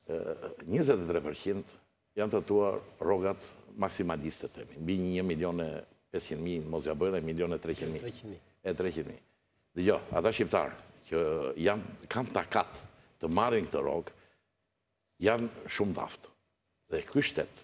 23% janë tatuar rrogat maksimaliste, themi. Mbi 1.500.000, mos ja bëjnë, 1.300.000. 300.000. Dhe ata shqiptarë që kanë takat të marrin këtë rrogë, janë shumë daftë. Dhe ky shtet,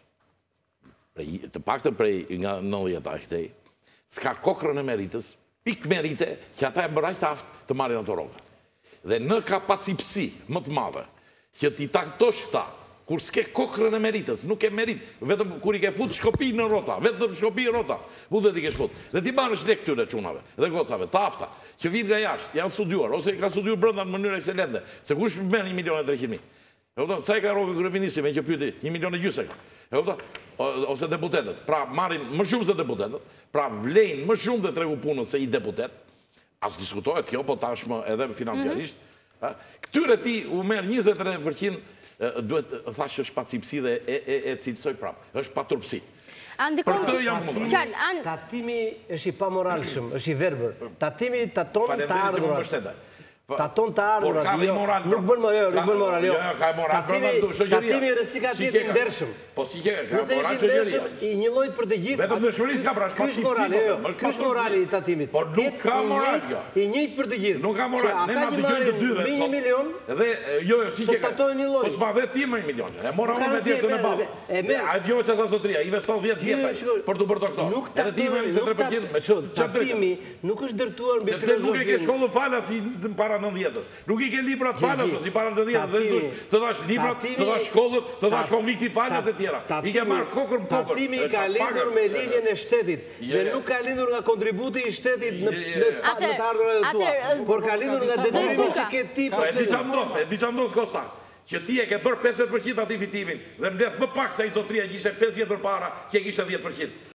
të paktën prej nga 90-ta këtej, s'ka kokrën e meritës, pikë merite që ata e mbëraq të aftë të marrin ato rroga. Dhe në kapacipsi më të madhe, që ti taktosh këta, kur s'ke kokrën e meritës, nuk e merit, vetëm kur i ke fut shkopi në rrota, vetëm shkopi në rrota, mundet i ke shfut. Dhe ti marrësh lek këtyre çunave dhe gocave, të afta, që vinë nga jashtë, janë studiuar, ose ka studiuar brenda në mënyrë ekselente, se kush merr 1.300.000. Sa i ka rrogë kryeministri me që pyeti 1.500.000 ka. Ose deputetët, pra marrin më shumë se deputetët, pra vlejnë më shumë dhe tregu punën se i deputet, as diskutohet kjo, po tashmë edhe financiarisht. Këtyre ti u merr 23%, duhet thashë është pacipsi dhe e cilësoj prapë, është paturpsi. Për të jam më. Tatimi është i pamoralshëm, është i verbër. Tatimi taton të ardhurat. Taton të ardhurat. Nuk bën moral, jo. Tatimi reciklatit i ndershëm. Po si ka moral qeveria. I një lloj për të gjithë. Vetëm dëshurisë ka pra, Ky është morali i tatimit. Por nuk ka moral kjo. I njëjtë për të gjithë. Nuk ka moral. Ne na dëgjojnë të dyve. Me 1 milion. Dhe jo, si që ka. Po s'ma dhe ti më 1 milion. E mora unë me tjetën e ballë. A dëgjoj që ata zotria, i veston 10 vjetaj për të bërë doktor. Edhe ti më 23% me çfarë? Tatimi nuk është dërtuar mbi filozofin. Sepse nuk e ke shkollën falas i para 90-s. Nuk i ke librat falas si para 90-s. Dhe dush të dash librat, të dash shkollën, të dash konvikti falas e tjera. I ke marrë kokër në kokër. Tatimi ka lindur me linjen e shtetit dhe nuk ka lindur nga kontributi i shtetit në të ardhurat e tua, por ka lindur nga detyrimi që ke ti pas e di çfarë ndodh Kosta, që ti e ke bërë 50% aty fitimin dhe mbledh më pak se ai zotria që ishte 5 vjet përpara, që kishte 10%.